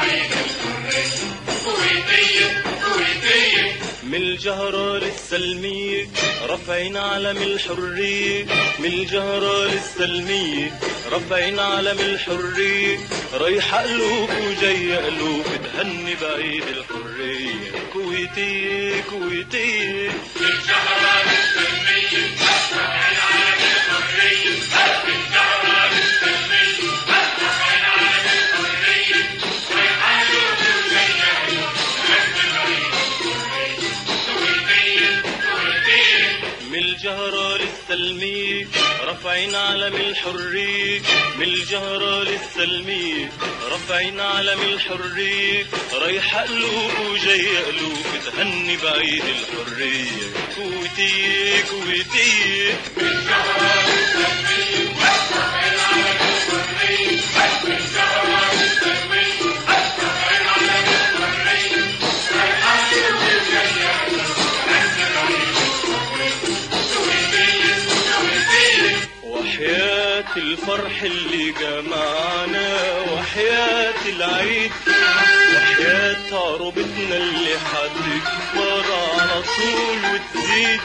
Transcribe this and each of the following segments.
بعيد الحرية. كويتية كويتية من الجهرة للسلمية رافعين علم الحرية، من الجهرة للسلمية رافعين علم الحرية، رايحة قلوب وجاية قلوب تهني بعيد الحرية. كويتية كويتية من الجهرة للسلمية رافعين علم الحرية، من الجهرة للسلمية رافعين علم الحرية، رايحة قلوب وجاية قلوب تهني بعيد الحرية. كويتية كويتية من الجهرة للسلمية رافعين علم الحرية، من الجهرة للسلمية رافعين علم الحرية، رايحة قلوب وجاية قلوب تهني بعيد الحرية. كويتية كويتية من الجهرة للسلمية رافعين علم الحرية، من الجهرة للسلمية رافعين علم الحرية، رايحة قلوب وجاية قلوب تهني بعيد الحرية. كويتية كويتية وحياة الفرح اللي جمعنا، وحياة العيد، وحياة عروبتنا اللي هتكبر على طول وتزيد،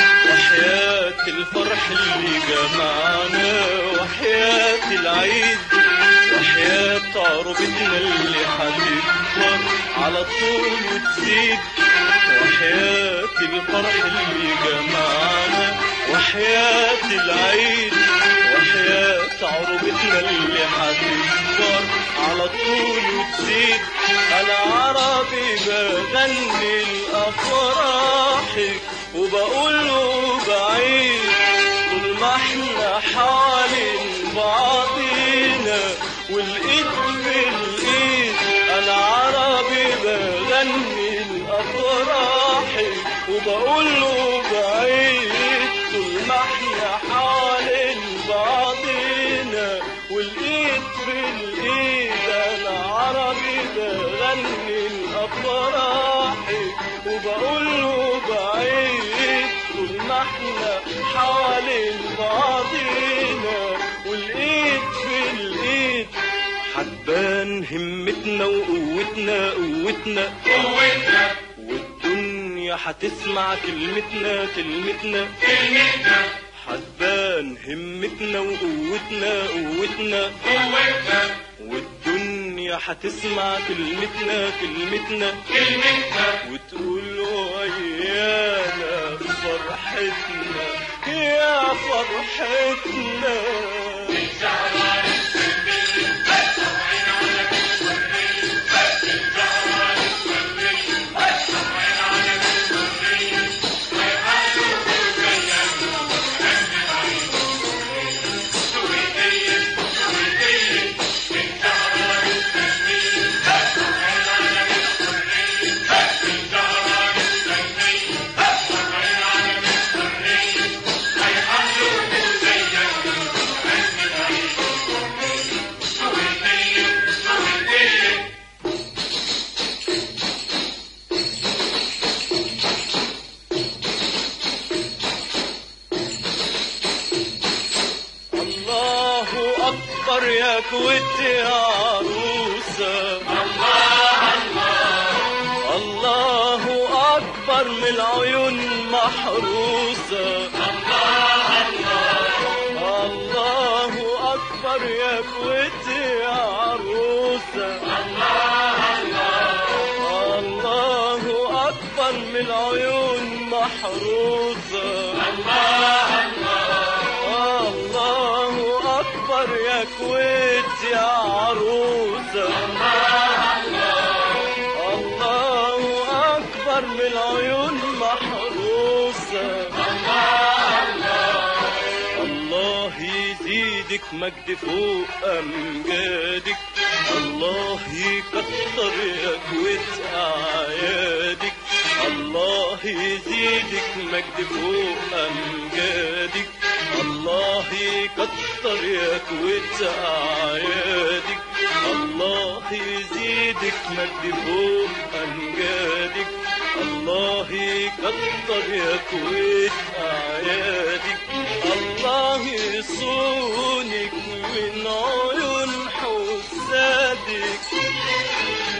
وحياة الفرح اللي جمعنا، وحياة العيد، وحياة عروبتنا اللي هتكبر على طول وتزيد، وحياة الفرح اللي جمعنا، وحياة العيد، وحياة عروبتنا اللي هتكبر على طول وتزيد. أنا عربي بغني الأفراح وبقوله بعيد، طول ما احنا حوالين بعضينا والإيد بالإيد. أنا عربي بغني الأفراح وبقوله بعيد، طول ما احنا حوالين بعضينا والإيد بالإيد. أنا عربي بغني الأفراح وبقوله بعيد، طول ما احنا حوالين بعضينا والإيد بالإيد. حتبان همتنا وقوتنا قوتنا قوتنا، والدنيا هتسمع كلمتنا كلمتنا كلمتنا حتبان همتنا وقوتنا قوتنا قوتنا، والدنيا هتسمع كلمتنا كلمتنا كلمتنا وتقول ويانا فرحتنا يا فرحتنا. الجهرة للسلمية رافعين علم الحرية، الجهرة للسلمية رافعين علم الحرية، رايحة قلوب وجاية قلوب تهني بعيد الحرية. كويتية كويتية الجهرة للسلمية رافعين علم الحرية، الجهرة للسلمية رافعين علم الحرية، رايحة قلوب وجاية قلوب تهني بعيد الحرية. كويتية كويتية الله أكبر يا كويت يا عروسة، الله أكبر من العيون محروسة، الله أكبر يا كويت يا عروسة، الله أكبر من العيون محروسة، الله أكبر يا كويت يا عروسة، الله أكبر من العيون محروسة. الله يزيدك مجد فوق أمجادك، الله يكتر يا كويت أعيادك، الله يزيدك مجد فوق أمجادك، الله يكتر يا كويت أعيادك، الله يزيدك مجد فوق أمجادك، الله يكتر يا كويت أعيادك، الله يصونك من عيون حسادك.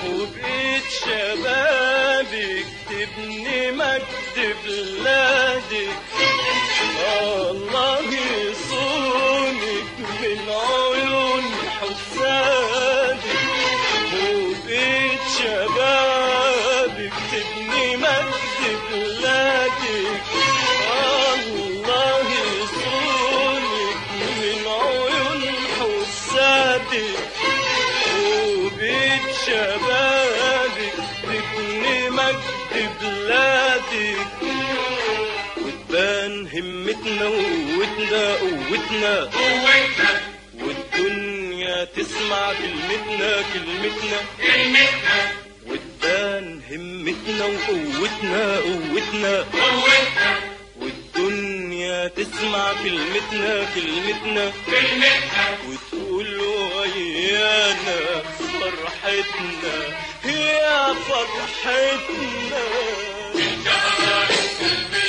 تبني مجد بلادك. الله يصونك من عيون حسادك، وبإيد شبابك تبني مجد بلادك. الله يصونك من عيون حسادك، وبإيد شبابك تبني مجد بلادك. وتبان همتنا وقوتنا قوتنا، والدنيا تسمع كلمتنا كلمتنا. وتبان همتنا وقوتنا قوتنا، والدنيا تسمع كلمتنا كلمتنا. وتقول ويانا فرحتنا هي فرحتنا. الجهر السلمي